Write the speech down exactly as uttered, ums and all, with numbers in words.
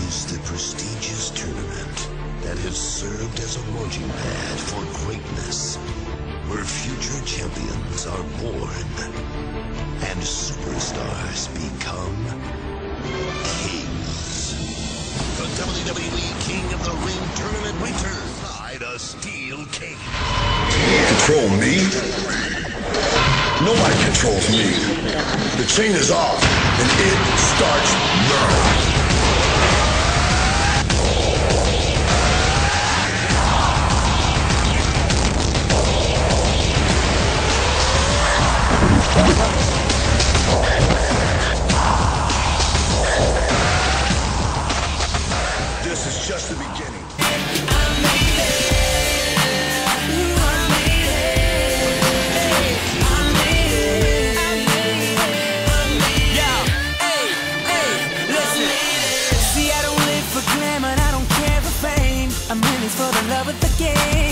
is the prestigious tournament that has served as a launching pad for greatness, where future champions are born and superstars become kings. The W W E King of the Ring tournament returns by the Steel Cage. Control me? Nobody controls me. The chain is off, and it starts now. This is just the beginning. I'm in this for the love of the game.